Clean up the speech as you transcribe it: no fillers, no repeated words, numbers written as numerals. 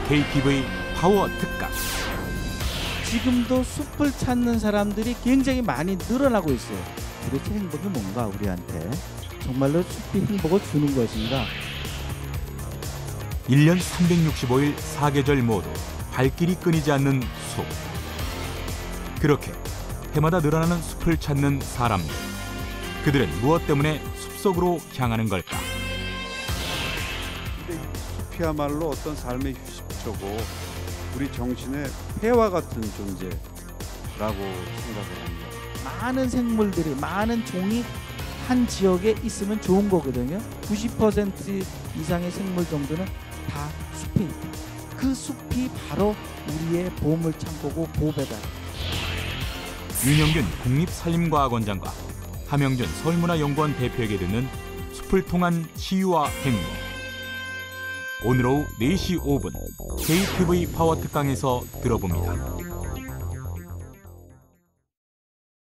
KTV 파워 특강. 지금도 숲을 찾는 사람들이 굉장히 많이 늘어나고 있어요. 도대체 행복이 뭔가 우리한테? 정말로 숲이 행복을 주는 것인가? 1년 365일 4계절 모두 발길이 끊이지 않는 숲. 그렇게 해마다 늘어나는 숲을 찾는 사람들. 그들은 무엇 때문에 숲속으로 향하는 걸까? 근데 이 숲이야말로 어떤 삶의 휴식처고 우리 정신의 폐와 같은 존재라고 생각을 합니다. 많은 생물들이, 많은 종이 한 지역에 있으면 좋은 거거든요. 90% 이상의 생물 정도는 다 숲에 있다. 그 숲이 바로 우리의 보물 창고고 보배다. 윤영균 국립산림과학원장과 함영준 서울문화연구원 대표에게 듣는 숲을 통한 치유와 행복. 오늘 오후 4시 5분 KTV 파워 특강에서 들어봅니다.